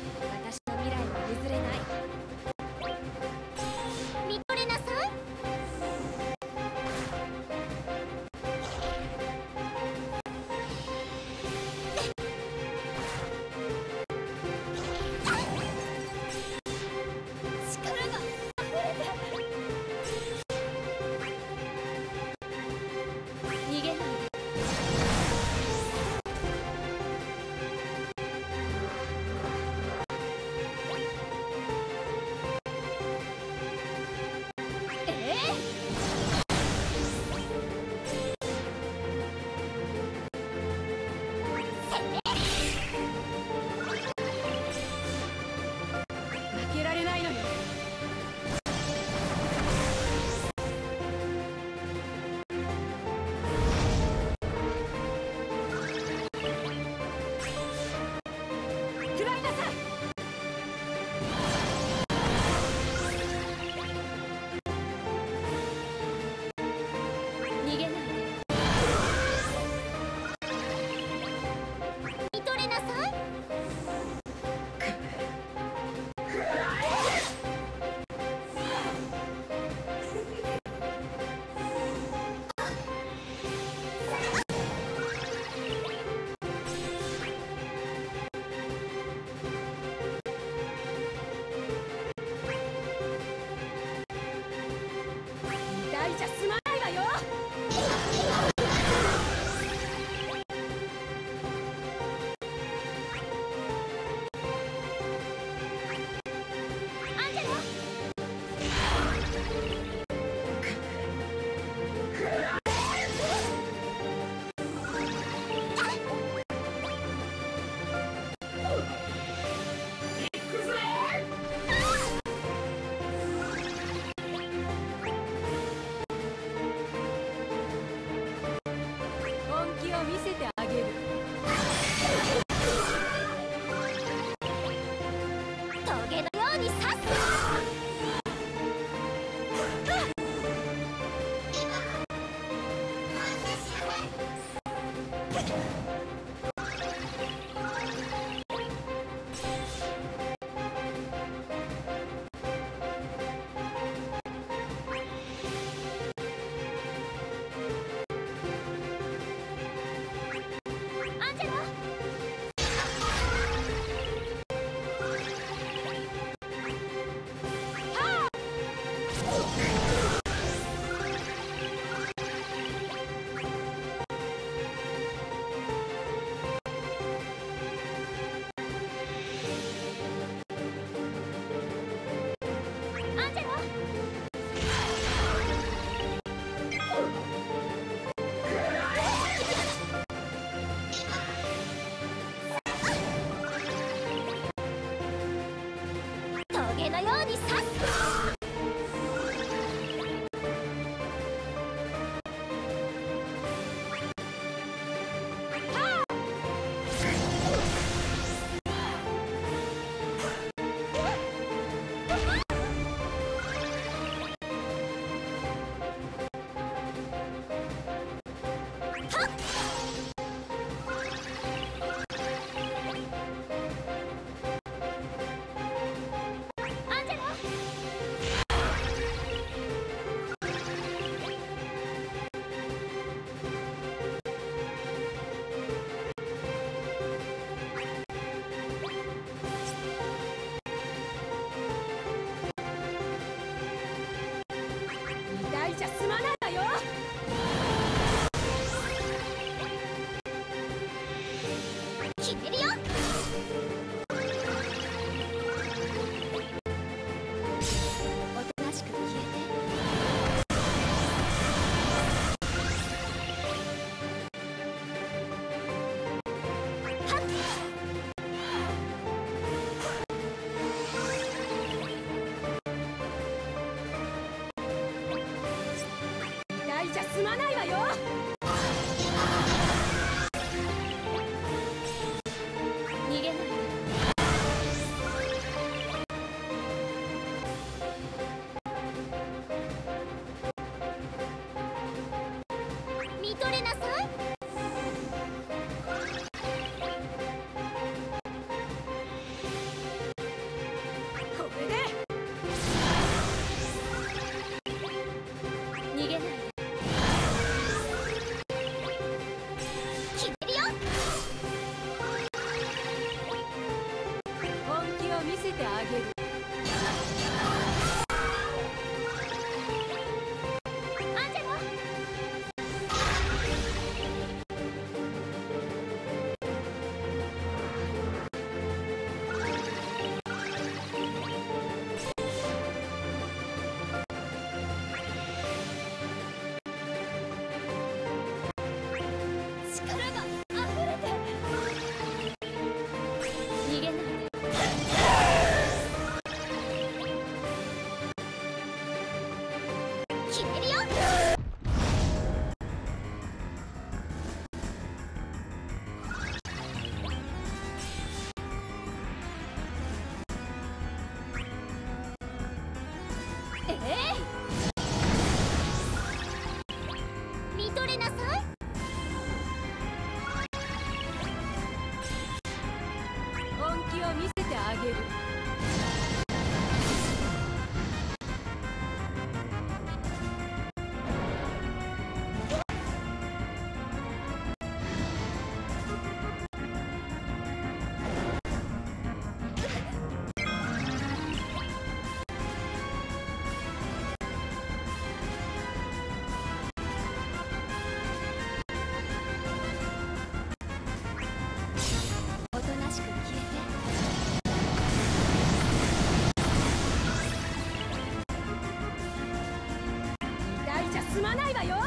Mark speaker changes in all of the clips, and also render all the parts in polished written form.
Speaker 1: 私の未来は譲れない。見とれなさい。力が溢れて逃げないで。負けられないのよ。食らいなさい。逃げないで。見とれなさい。大じゃ済まないわよ。アンジェロ。本気を見せてあげる。トゲのように刺す。アンジェロ。アンジェロ。トゲのように刺す。アンジェロ。
Speaker 2: 見とれなさい。
Speaker 1: 本気を見せてあげる。
Speaker 2: おとなしく消えて。
Speaker 1: 痛いじゃ済まないわよ。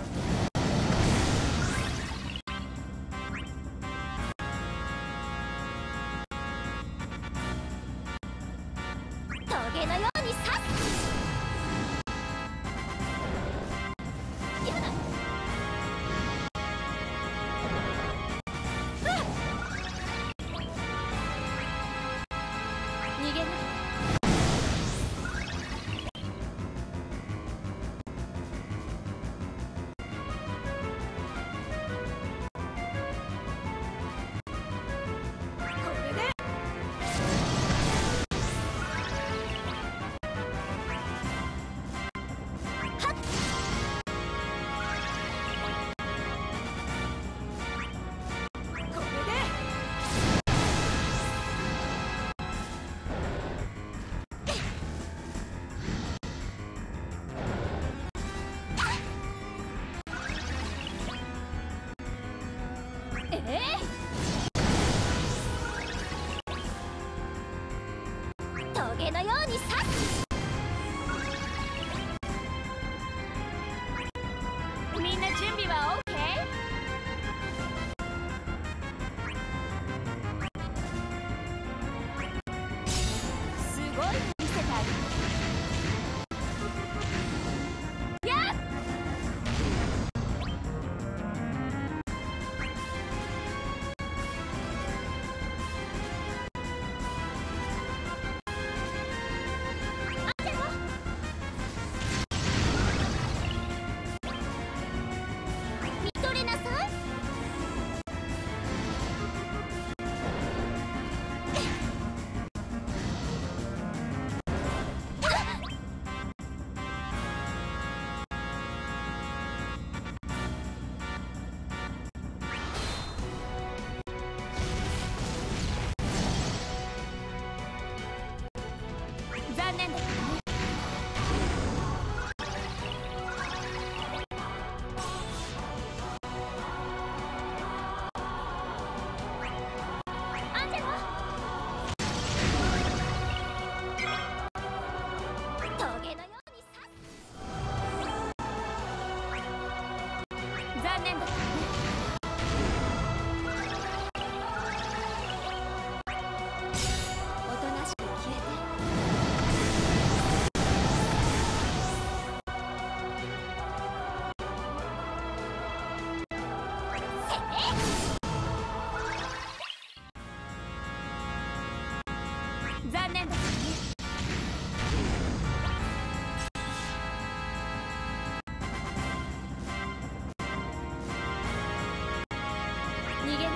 Speaker 2: トゲのように刺す。やだ。逃げない。
Speaker 1: これでこれで
Speaker 2: トゲのように刺す。みんな準備は OK？ すごいの見せてあげる。やっ！あんたも見とれなさい。残念だったね。アンジェラ、トゲのように刺す。残念だったね。おとなしく消えて。残念だったね。逃げない。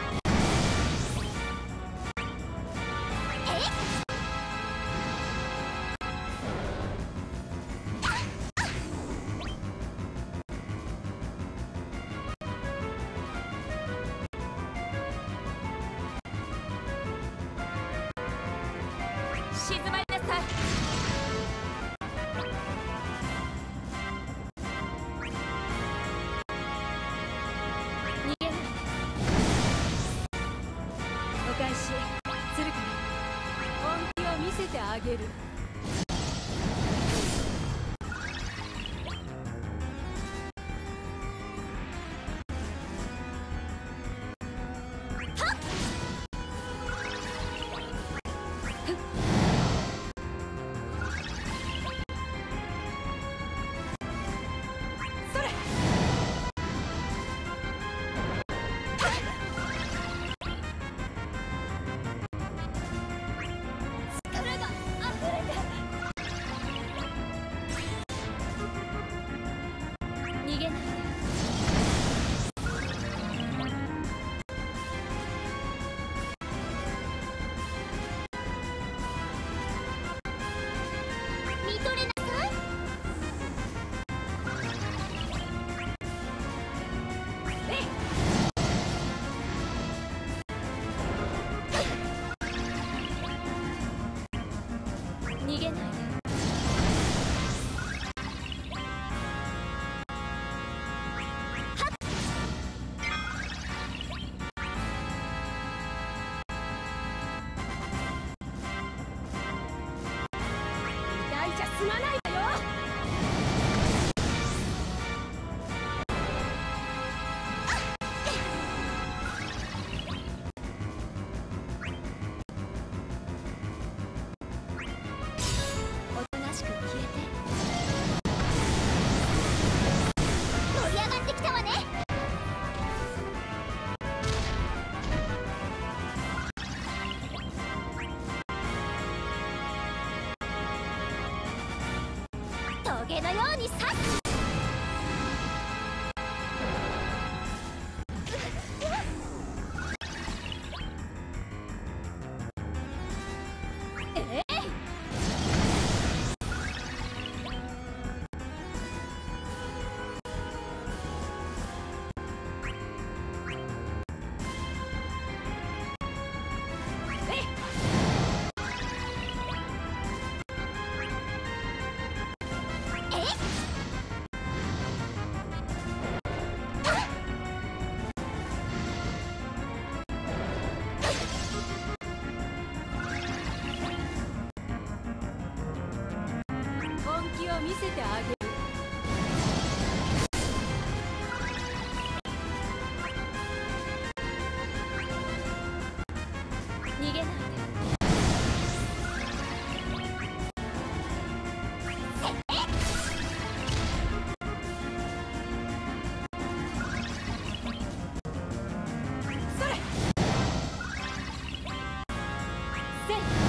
Speaker 2: 静まりなさい。逃げない。
Speaker 1: お返しするから本気を見せてあげる。それ
Speaker 2: 力が溢れて。 見とれなさい。逃げないで。じゃ済まないわよ。おとなしく消えて。盛り上がってきたわね。トゲのように刺す。本気を見せてあげる。逃げないで。それ。せっ